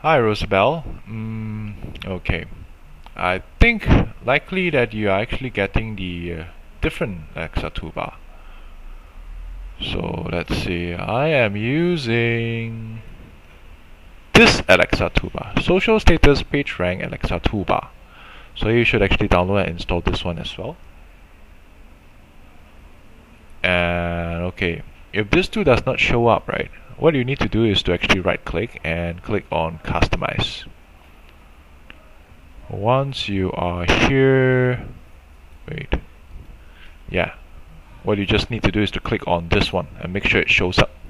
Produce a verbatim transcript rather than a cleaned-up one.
Hi, Rosabelle. Mm, okay. I think likely that you are actually getting the uh, different Alexa toolbar. So let's see. I am using this Alexa toolbar, Social Status Page Rank Alexa toolbar. So you should actually download and install this one as well. And okay, if this tool does not show up, right, what you need to do is to actually right click and click on Customize. Once you are here, wait, yeah, what you just need to do is to click on this one and make sure it shows up.